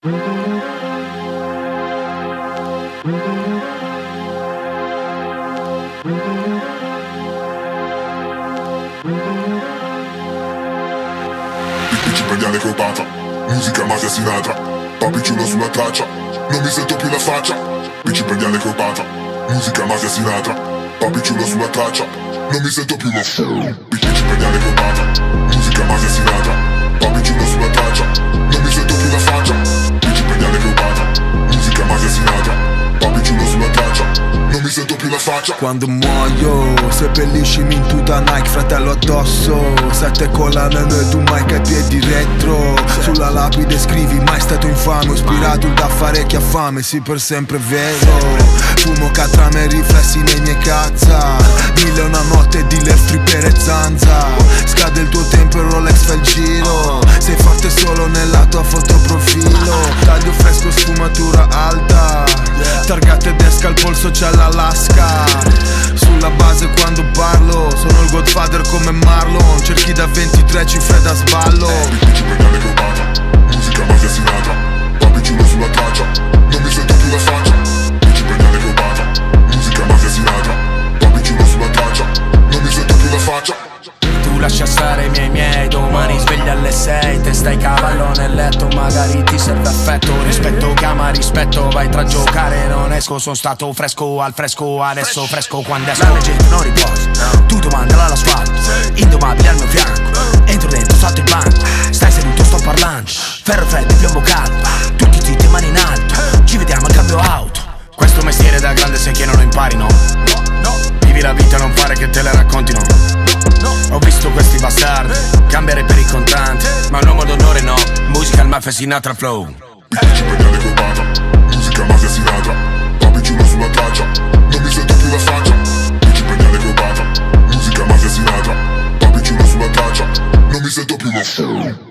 Prendiamo copata, musica Mafia Sinatra, papi ciulo sulla traccia, non mi sento più la faccia. Bici prendiamo copata, musica Mafia Sinatra, papi ciulo sulla traccia, non mi sento più la faccia. Bici prendiamo copata, musica Mafia Sinatra, papi ciulo sulla traccia, non mi sento più la faccia. Bici prendiamo copata, musica Mafia Sinatra, papi ciulo sulla traccia, non mi sento più la faccia. Quando muoio, seppelliscimi in tuta Nike, fratello addosso. 7 collane e tu mai che piedi retro. Sulla lapide scrivi mai stato infame, ho ispirato da fare chi ha fame, sì per sempre vero. Fumo catrame e riflessi nei miei cazza, 1000 una notte di stripper e zanza. Scade il tuo tempo e Rolex fa il giro, sei forte solo nella tua fotoprofilo. Taglio fresco, sfumatura alta, targa tedesca al polso c'è l'Alaska. Sulla base quando parlo, sono il Godfather come Marlon. Cerchi da 23 cifre da sballo. Bici prendiamo copata, musica Mafia Sinatra, papi ciulo sulla traccia, non mi sento più la faccia. Bici prendiamo copata, musica Mafia Sinatra, papi ciulo sulla traccia, non mi sento più la faccia. Tu lascia stare i miei, domani sveglia alle 6. Te stai cavallo nel letto, magari ti serve affetto. Rispetto chiama rispetto, vai tra giocare non esco. Sono stato fresco al fresco, adesso fresco quando esco. La leggenda non riposa, tu domandala alla squadra, indomabile al mio fianco. Entro dentro, salto il banco, stai seduto, sto parlando. Ferro freddo, piombo caldo, tutti zitti, mani in alto. Ci vediamo al cambio auto. Questo mestiere da grande sai che non lo impari, no? Vivi la vita, non fare che te la raccontino. Ho visto questi bastardi cambiare per i contanti, ma un uomo d'onore no. Musica al Mafia Sinatra flow. Bici prendiamo copata, musica Mafia Sinatra, papi ciulo sulla traccia, non mi sento più la faccia. Bici prendiamo copata, musica Mafia Sinatra, papi ciulo sulla traccia, non mi sento più la faccia.